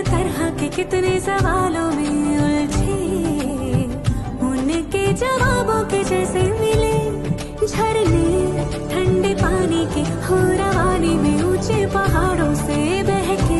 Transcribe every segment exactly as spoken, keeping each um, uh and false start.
तरह के कितने सवालों में उलझे, उनके जवाबों के जैसे मिले झरने ठंडे पानी के हो रवानी में, ऊंचे पहाड़ों से बहके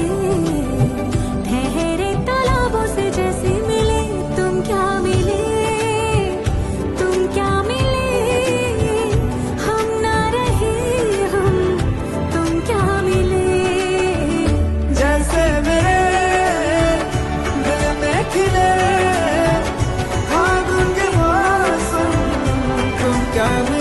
ठहरे तालाबों से जैसे मिले। तुम क्या मिले, तुम क्या मिले, हम ना रहे हम, तुम क्या मिले। जैसे मेरे दिल में खिले फागुन के मौसम, तुम क्या मिले।